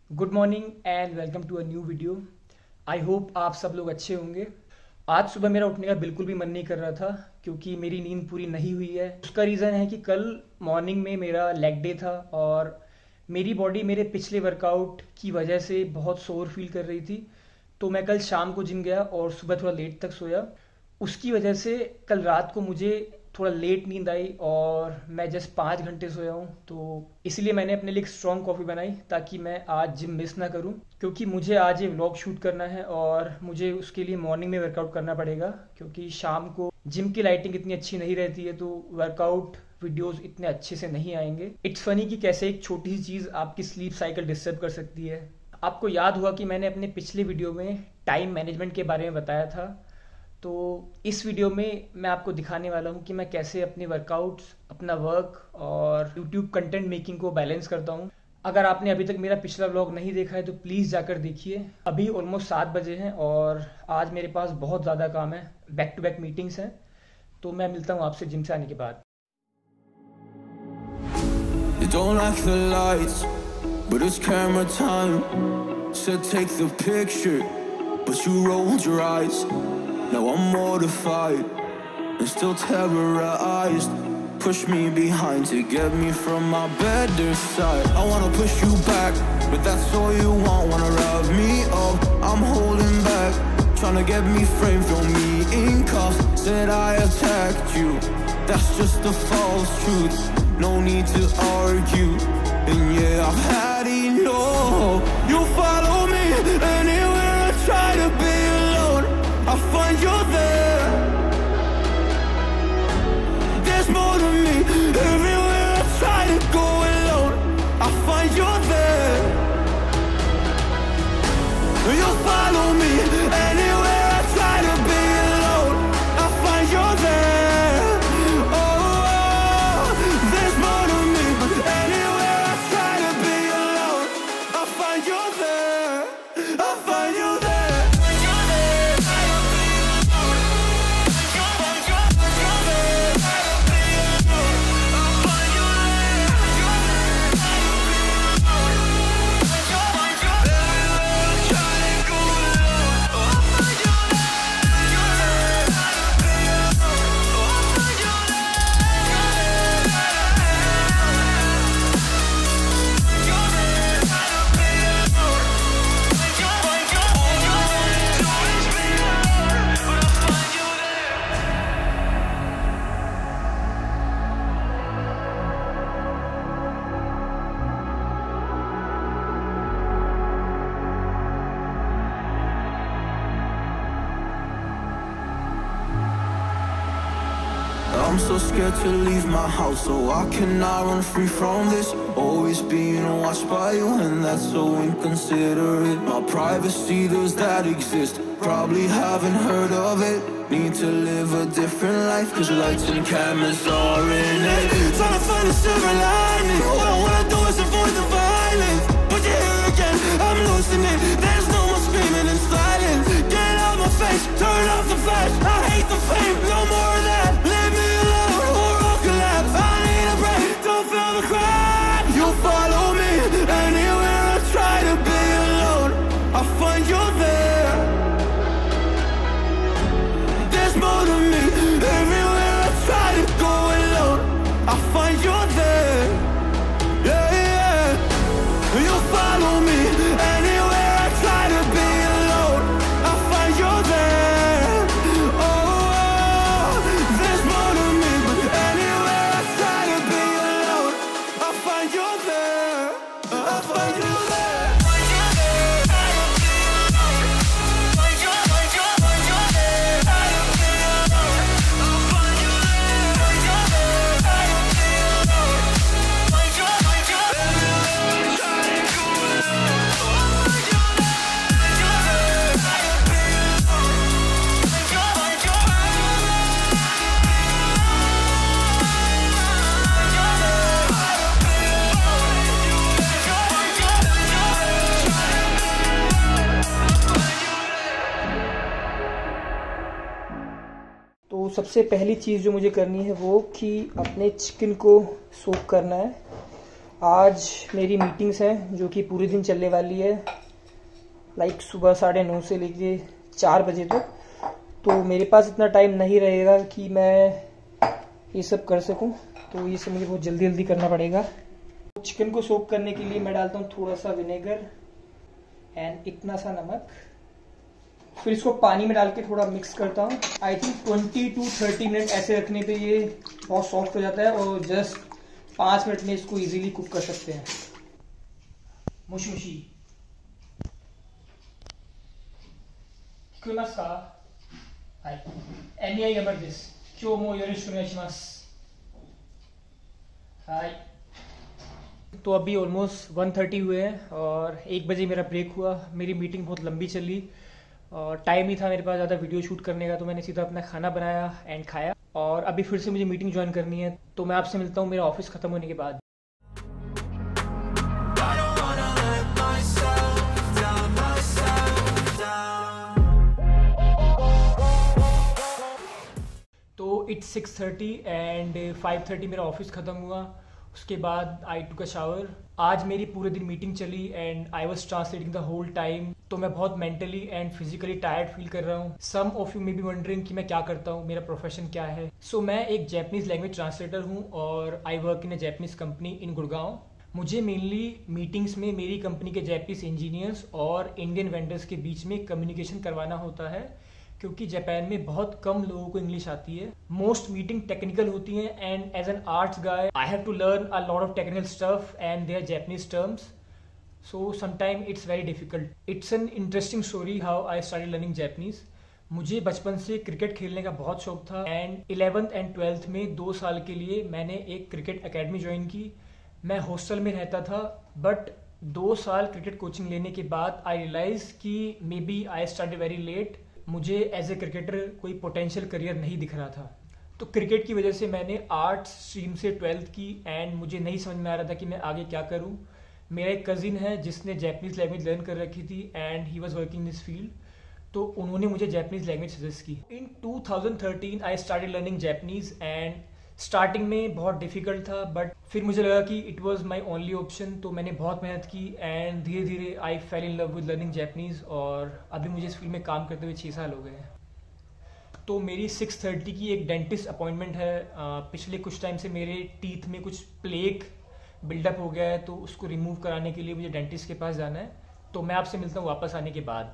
Good morning and welcome to a new video. I hope आप सब लोग अच्छे होंगे। आज सुबह मेरा उठने का बिल्कुल भी मन नहीं कर रहा था क्योंकि मेरी नींद पूरी नहीं हुई है। उसका रीज़न है कि कल मॉर्निंग में मेरा लेग डे था और मेरी बॉडी मेरे पिछले वर्कआउट की वजह से बहुत सोर फील कर रही थी। तो मैं कल शाम को जिम गया और सुबह थोड़ा लेट तक सोया। उसकी वजह से कल रात को मुझे थोड़ा लेट नींद आई और मैं जस्ट 5 घंटे सोया हूँ। तो इसलिए मैंने अपने लिए एक स्ट्रॉन्ग कॉफ़ी बनाई ताकि मैं आज जिम मिस ना करूँ, क्योंकि मुझे आज ये व्लॉग शूट करना है और मुझे उसके लिए मॉर्निंग में वर्कआउट करना पड़ेगा क्योंकि शाम को जिम की लाइटिंग इतनी अच्छी नहीं रहती है तो वर्कआउट वीडियोस इतने अच्छे से नहीं आएंगे। इट्स फनी कि कैसे एक छोटी सी चीज़ आपकी स्लीप साइकिल डिस्टर्ब कर सकती है। आपको याद हुआ कि मैंने अपने पिछले वीडियो में टाइम मैनेजमेंट के बारे में बताया था। तो इस वीडियो में मैं आपको दिखाने वाला हूँ कि मैं कैसे अपने वर्कआउट्स, अपना वर्क और यूट्यूब कंटेंट मेकिंग को बैलेंस करता हूँ। अगर आपने अभी तक मेरा पिछला व्लॉग नहीं देखा है तो प्लीज़ जाकर देखिए। अभी ऑलमोस्ट 7 बजे हैं और आज मेरे पास बहुत ज़्यादा काम है, बैक टू बैक मीटिंग्स हैं। तो मैं मिलता हूँ आपसे जिम से आने के बाद। You don't like the lights, but it's camera time. Said take the picture, but you rolled your eyes. Now I'm mortified and still terrorized. Push me behind to get me from my better side. I wanna push you back, but that's all you want. Wanna wrap me up, I'm holding back. Tryna get me framed, throw me in cuffs. Said I attacked you, that's just a false truth. No need to argue, and yeah, I've had enough. You follow me anywhere I try to be alone, I find you there. There's more to me. Everywhere I try to go alone, I find you there. You follow me anywhere I try to be alone, I find you there. Oh, there's more to me. Anywhere I try to be alone, I find you there. I find you there. I'm so scared to leave my house, so I cannot run free from this. Always being watched by you, and that's so inconsiderate. My privacy, does that exist? Probably haven't heard of it. Need to live a different life, cause lights and cameras are in it. Trying to find a silver lining. All I wanna do is avoid the violence. But you're here again, I'm losing it. There's no more screaming in silence. Get out my face, turn off the flash. I hate the fame, no more of that. Leave me alone or I'll collapse. I need a break, don't feel the crack. You follow me anywhere I try to be alone, I find you there. There's more to me. Everywhere I try to go alone, I find you there. Yeah, yeah. You follow me anywhere I try to be alone, I find you there. Oh, there's more to me. Anywhere I try to be alone, I find you there. I find you there. तो सबसे पहली चीज़ जो मुझे करनी है वो कि अपने चिकन को सोक करना है। आज मेरी मीटिंग्स हैं जो कि पूरे दिन चलने वाली है, लाइक सुबह 9:30 से लेके 4 बजे तक। तो मेरे पास इतना टाइम नहीं रहेगा कि मैं ये सब कर सकूं, तो ये सब मुझे बहुत जल्दी जल्दी करना पड़ेगा। चिकन को सोक करने के लिए मैं डालता हूँ थोड़ा सा विनेगर एंड इतना सा नमक। फिर इसको पानी में डाल के थोड़ा मिक्स करता हूँ। आई थिंक 20 to 30 मिनट ऐसे रखने पे ये बहुत सॉफ्ट हो जाता है और जस्ट 5 मिनट में इसको इजीली कुक कर सकते हैं। मुशी मुशी हाय एनी आई एवर दिस क्यों हाय। तो अभी ऑलमोस्ट 1:30 हुए हैं और 1 बजे मेरा ब्रेक हुआ। मेरी मीटिंग बहुत लंबी चली और टाइम नहीं था मेरे पास ज़्यादा वीडियो शूट करने का, तो मैंने सीधा अपना खाना बनाया एंड खाया और अभी फिर से मुझे मीटिंग ज्वाइन करनी है। तो मैं आपसे मिलता हूँ मेरा ऑफिस ख़त्म होने के बाद। तो इट्स 6:30 एंड 5:30 मेरा ऑफिस ख़त्म हुआ। उसके बाद आई टुक अ शावर। आज मेरी पूरे दिन मीटिंग चली and I was translating the whole time. तो मैं बहुत mentally and physically tired feel कर रहा हूँ। Some of you may be wondering कि मैं क्या करता हूँ, मेरा प्रोफेशन क्या है। सो मैं एक जैपनीज लैंग्वेज ट्रांसलेटर हूँ और I work in a Japanese company in Gurgaon. मुझे मेनली मीटिंग्स में मेरी कंपनी के जैपनीज इंजीनियर्स और इंडियन वेंडर्स के बीच में कम्युनिकेशन करवाना होता है, क्योंकि जापान में बहुत कम लोगों को इंग्लिश आती है। मोस्ट मीटिंग टेक्निकल होती हैं and as an arts guy I have to learn a lot of technical stuff and their Japanese terms, so sometime it's very difficult. It's an interesting story how I started learning Japanese. मुझे बचपन से cricket खेलने का बहुत शौक था and 11th and 12th में 2 साल के लिए मैंने एक क्रिकेट अकेडमी ज्वाइन की। मैं हॉस्टल में रहता था, बट 2 साल क्रिकेट कोचिंग लेने के बाद आई रियलाइज कि maybe I started very late. मुझे एज ए क्रिकेटर कोई पोटेंशियल करियर नहीं दिख रहा था। तो क्रिकेट की वजह से मैंने आर्ट्स स्ट्रीम से 12th की एंड मुझे नहीं समझ में आ रहा था कि मैं आगे क्या करूं। मेरा एक कजिन है जिसने जापानीज लैंग्वेज लर्न कर रखी थी and he was working this field, तो उन्होंने मुझे जापानीज लैंग्वेज सजेस्ट की। In 2013 I started learning Japanese and starting में बहुत डिफिकल्ट था, बट फिर मुझे लगा कि it was my only option. तो मैंने बहुत मेहनत की एंड धीरे धीरे I fell in love with learning Japanese और अभी मुझे इस फील्ड में काम करते हुए 6 साल हो गए हैं। तो मेरी 6:30 की एक डेंटिस्ट अपॉइंटमेंट है। पिछले कुछ टाइम से मेरे टीथ में कुछ प्लेक बिल्डअप हो गया है, तो उसको रिमूव कराने के लिए मुझे डेंटिस्ट के पास जाना है। तो मैं आपसे मिलता हूँ वापस आने के बाद।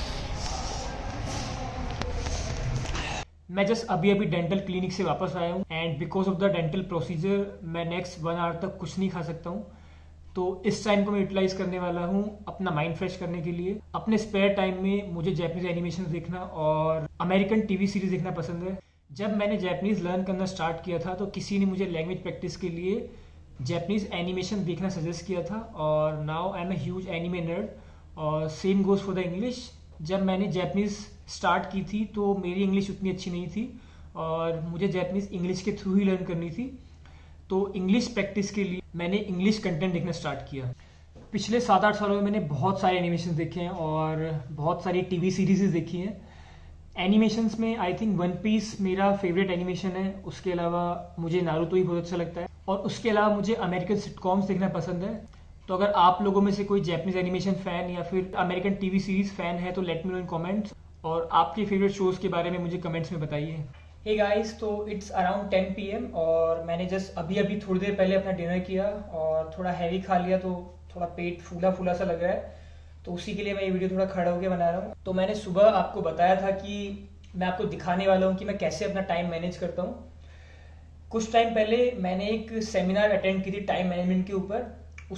मैं जस्ट अभी डेंटल क्लिनिक से वापस आया हूँ and because of the dental procedure मैं नेक्स्ट 1 आवर तक कुछ नहीं खा सकता हूँ। तो इस टाइम को मैं यूटिलाइज करने वाला हूँ अपना माइंड फ्रेश करने के लिए। अपने स्पेयर टाइम में मुझे जापानीज एनिमेशन देखना और अमेरिकन टीवी सीरीज देखना पसंद है। जब मैंने जापानीज लर्न करना स्टार्ट किया था तो किसी ने मुझे लैंग्वेज प्रैक्टिस के लिए जापानीज एनिमेशन देखना सजेस्ट किया था और now I am a huge anime nerd और same goes for the English. जब मैंने जापानीज स्टार्ट की थी तो मेरी इंग्लिश उतनी अच्छी नहीं थी और मुझे जापानीज इंग्लिश के थ्रू ही लर्न करनी थी। तो इंग्लिश प्रैक्टिस के लिए मैंने इंग्लिश कंटेंट देखना स्टार्ट किया। पिछले 7-8 सालों में मैंने बहुत सारे एनिमेशन देखे हैं और बहुत सारी टीवी सीरीज देखी हैं। एनिमेशंस में आई थिंक वन पीस मेरा फेवरेट एनिमेशन है। उसके अलावा मुझे नारुतो ही बहुत अच्छा लगता है और उसके अलावा मुझे अमेरिकन सिटकॉम्स देखना पसंद है। तो अगर आप लोगों में से कोई जापानीज एनिमेशन फैन या फिर अमेरिकन टीवी सीरीज फैन है तो let me know in comments और आपके फेवरेट शोज के बारे में मुझे कमेंट्स में बताइए। हे गाइस, तो इट्स अराउंड 10 PM और मैंने जस्ट अभी थोड़ी देर पहले अपना डिनर किया और थोड़ा हैवी खा लिया, तो थोड़ा पेट फूला फूला सा लग रहा है। तो उसी के लिए मैं ये वीडियो थोड़ा खड़ा होकर बना रहा हूँ। तो मैंने सुबह आपको बताया था कि मैं आपको दिखाने वाला हूँ कि मैं कैसे अपना टाइम मैनेज करता हूँ। कुछ टाइम पहले मैंने एक सेमिनार अटेंड की थी टाइम मैनेजमेंट के ऊपर।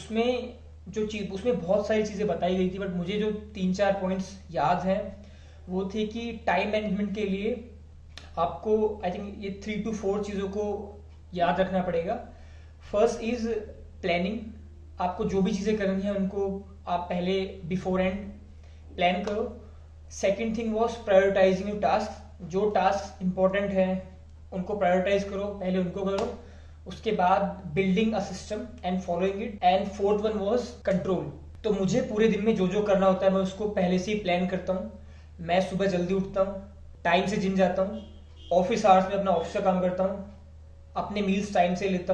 उसमें बहुत सारी चीज़ें बताई गई थी, बट मुझे जो 3-4 पॉइंट्स याद हैं वो थे कि टाइम मैनेजमेंट के लिए आपको आई थिंक ये 3 to 4 चीज़ों को याद रखना पड़ेगा। First is planning. आपको जो भी चीज़ें करनी है उनको आप पहले बिफोर एंड प्लान करो। Second thing was prioritising your task. जो टास्क इंपॉर्टेंट है उनको प्रायोरिटाइज करो, पहले उनको करो। उसके बाद building a system and following it. And fourth one was control. तो मुझे पूरे दिन में जो जो करना होता है मैं उसको पहले से ही प्लान करता हूँ। मैं सुबह जल्दी उठता हूँ, टाइम से जिम जाता हूँ, ऑफिस आवर्स में अपना ऑफिस का काम करता हूँ, अपने मील्स टाइम से लेता हूँ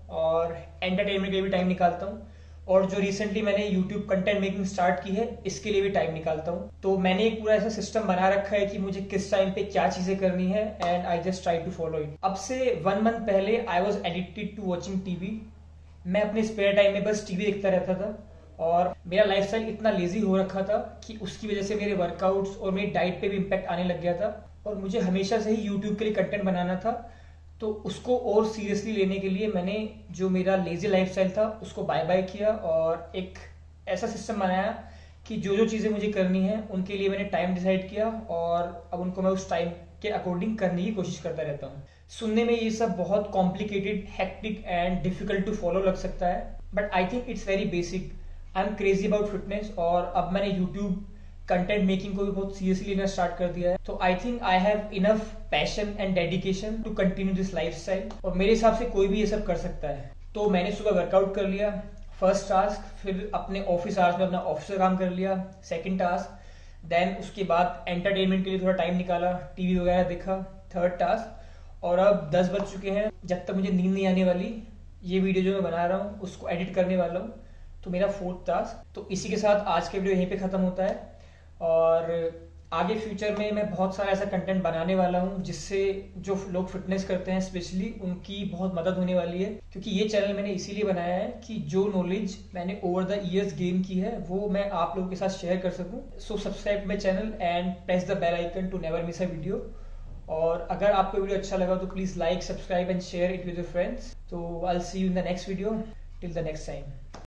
और एंटरटेनमेंट के लिए भी टाइम निकालता हूँ, और जो रिसेंटली मैंने YouTube कंटेंट मेकिंग स्टार्ट की है इसके लिए भी टाइम निकालता हूँ। तो मैंने एक पूरा ऐसा सिस्टम बना रखा है कि मुझे किस टाइम पे क्या चीजें करनी है, and I just try to follow it. अब से 1 मंथ पहले I was addicted to watching TV. मैं अपने स्पेयर टाइम में बस टीवी देखता रहता था, और मेरा लाइफस्टाइल इतना लेजी हो रखा था कि उसकी वजह से मेरे वर्कआउट्स और मेरी डाइट पे भी इम्पैक्ट आने लग गया था। और मुझे हमेशा से ही यूट्यूब के लिए कंटेंट बनाना था, तो उसको और सीरियसली लेने के लिए मैंने जो मेरा लेजी लाइफस्टाइल था उसको बाय बाय किया, और एक ऐसा सिस्टम बनाया कि जो जो चीज़ें मुझे करनी है उनके लिए मैंने टाइम डिसाइड किया, और अब उनको मैं उस टाइम के अकॉर्डिंग करने की कोशिश करता रहता हूँ। सुनने में ये सब बहुत complicated, hectic and difficult to follow लग सकता है, but I think it's very basic. I am crazy about fitness, और अब मैंने यूट्यूब कंटेंट मेकिंग को भी बहुत सीरियसली लेना स्टार्ट कर दिया है। तो I think I have enough passion and dedication to continue this lifestyle, और मेरे हिसाब से कोई भी ये सब कर सकता है। तो मैंने सुबह वर्कआउट कर लिया, फर्स्ट टास्क, फिर अपने ऑफिस आवर्स में अपना ऑफिस का काम कर लिया, सेकंड टास्क, देन उसके बाद एंटरटेनमेंट के लिए थोड़ा टाइम निकाला, टीवी वगैरह देखा, थर्ड टास्क, और अब 10 बज चुके हैं। जब तक मुझे नींद नहीं आने वाली, ये वीडियो जो मैं बना रहा हूँ उसको एडिट करने वाला हूँ, तो मेरा फोर्थ टास्क। तो इसी के साथ आज के वीडियो यहीं पे खत्म होता है, और आगे फ्यूचर में मैं बहुत सारा ऐसा कंटेंट बनाने वाला हूँ जिससे जो लोग फिटनेस करते हैं स्पेशली उनकी बहुत मदद होने वाली है। क्योंकि ये चैनल मैंने इसीलिए बनाया है कि जो नॉलेज मैंने ओवर द ईयर्स गेन की है वो मैं आप लोगों के साथ शेयर कर सकूँ। So subscribe my channel and press the bell icon to never miss a video. और अगर आपको वीडियो अच्छा लगा तो please like, subscribe and share it with your friends. तो I will see you in the next video. Till the next time.